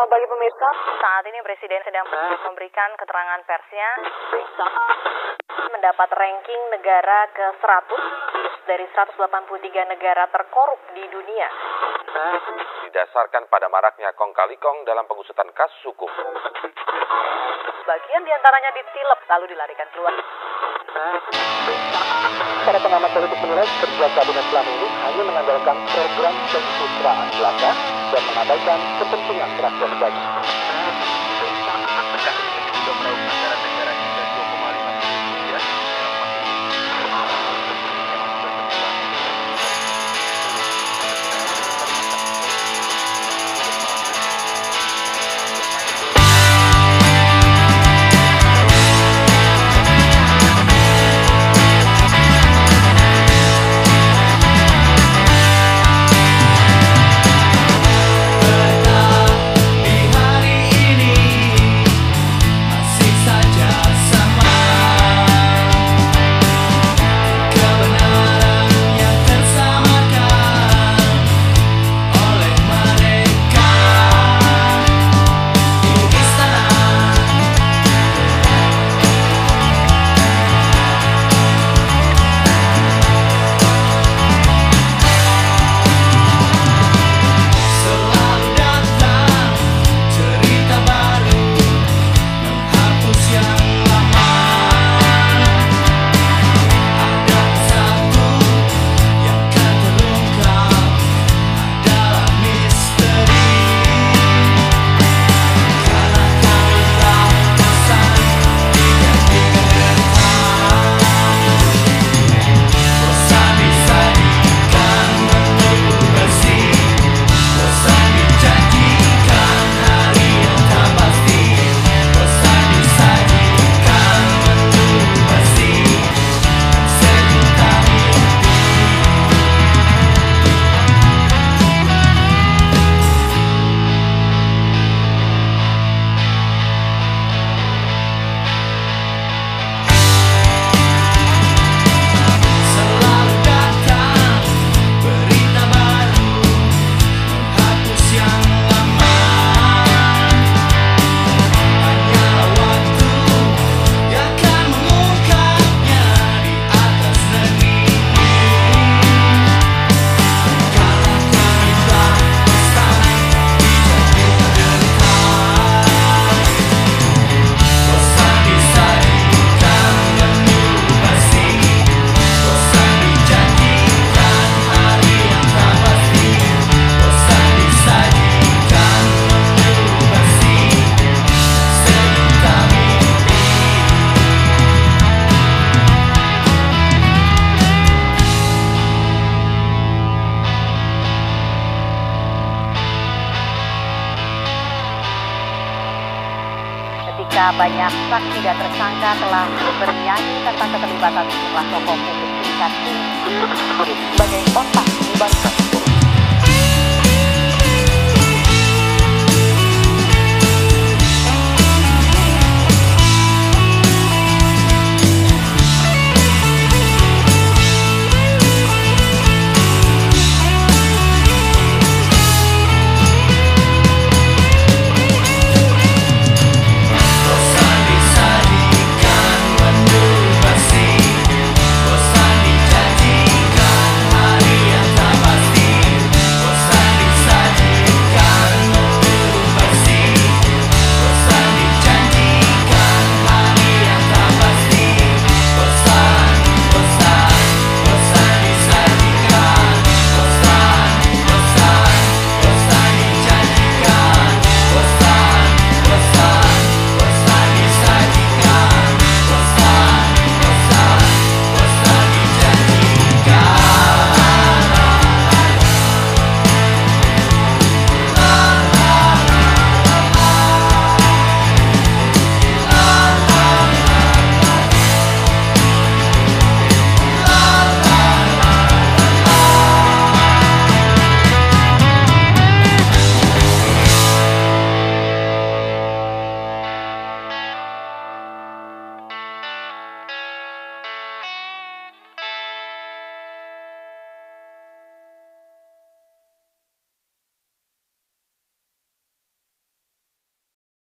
Selamat pagi pemirsa. Saat ini Presiden sedang memberikan keterangan persnya mendapat ranking negara ke-100 dari 183 negara terkorup di dunia. Didasarkan pada maraknya kong kali kong dalam pengusutan kasus hukum. Bagian diantaranya ditilep lalu dilarikan keluar. Para pengamat politik menilai kerja kabinet selama ini hanya mengandalkan program pencitraan belaka dan mengabaikan kepentingan rakyat banyak. Ketika banyak saksi dan tersangka telah bernyanyi tentang keterlibatan sejumlah tokoh publik tingkat tinggi sebagai otak di bangsa.